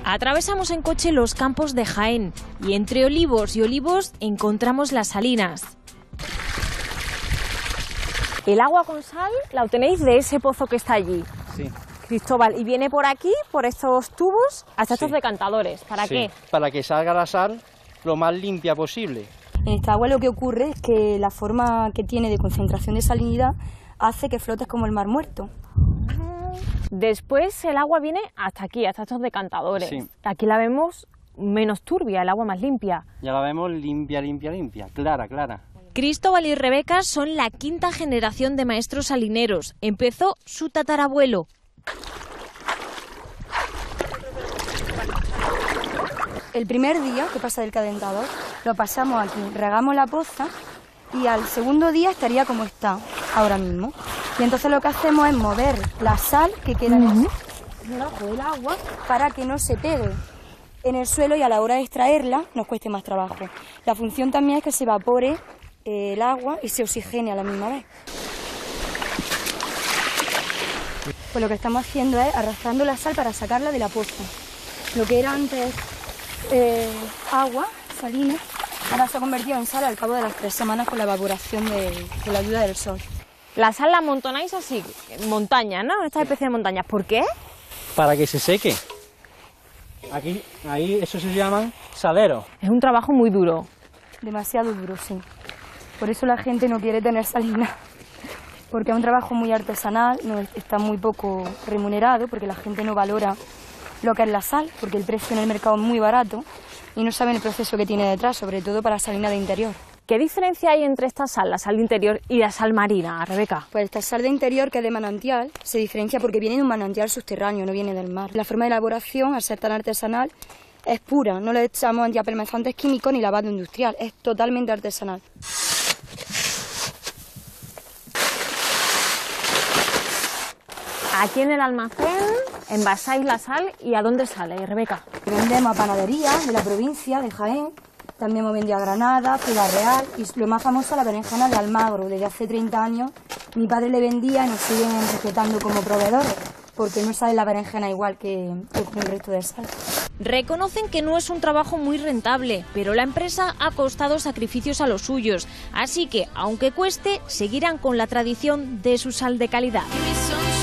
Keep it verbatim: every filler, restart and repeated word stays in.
Atravesamos en coche los campos de Jaén y entre olivos y olivos encontramos las salinas. El agua con sal la obtenéis de ese pozo que está allí. Sí. Cristóbal, y viene por aquí, por estos tubos, hasta estos Sí. decantadores. ¿Para Sí, qué? para que salga la sal lo más limpia posible. En esta agua lo que ocurre es que la forma que tiene de concentración de salinidad hace que flotes como el mar muerto. Después el agua viene hasta aquí, hasta estos decantadores. Sí. Aquí la vemos menos turbia, el agua más limpia. Ya la vemos limpia, limpia, limpia, clara, clara. Cristóbal y Rebeca son la quinta generación de maestros salineros. Empezó su tatarabuelo. El primer día que pasa del calentador lo pasamos aquí, regamos la poza y al segundo día estaría como está ahora mismo. Y entonces lo que hacemos es mover la sal que queda uh-huh. debajo del agua para que no se pegue en el suelo y a la hora de extraerla nos cueste más trabajo. La función también es que se evapore eh, el agua y se oxigene a la misma vez. Pues lo que estamos haciendo es arrastrando la sal para sacarla de la poza. Lo que era antes eh, agua, salina, ahora se ha convertido en sal al cabo de las tres semanas con la evaporación de, de la ayuda del sol. La sal la amontonáis así, en montaña, ¿no? Esta especie de montañas. ¿Por qué? Para que se seque. Aquí, ahí, eso se llaman saleros. Es un trabajo muy duro. Demasiado duro, sí. Por eso la gente no quiere tener salina. Porque es un trabajo muy artesanal, no está muy poco remunerado, porque la gente no valora lo que es la sal, porque el precio en el mercado es muy barato y no saben el proceso que tiene detrás, sobre todo para salina de interior. ¿Qué diferencia hay entre esta sal, la sal de interior, y la sal marina, Rebeca? Pues esta sal de interior, que es de manantial, se diferencia porque viene de un manantial subterráneo, no viene del mar. La forma de elaboración, al ser tan artesanal, es pura, no le echamos antiapermazantes químicos ni lavado industrial, es totalmente artesanal. Aquí en el almacén envasáis la sal y ¿a dónde sale, Rebeca? Vendemos a panaderías de la provincia de Jaén, también hemos vendido a Granada, Ciudad Real y lo más famoso la berenjena de Almagro. Desde hace treinta años mi padre le vendía y nos siguen respetando como proveedores porque no sale la berenjena igual que, que con el resto de sal. Reconocen que no es un trabajo muy rentable, pero la empresa ha costado sacrificios a los suyos, así que, aunque cueste, seguirán con la tradición de su sal de calidad.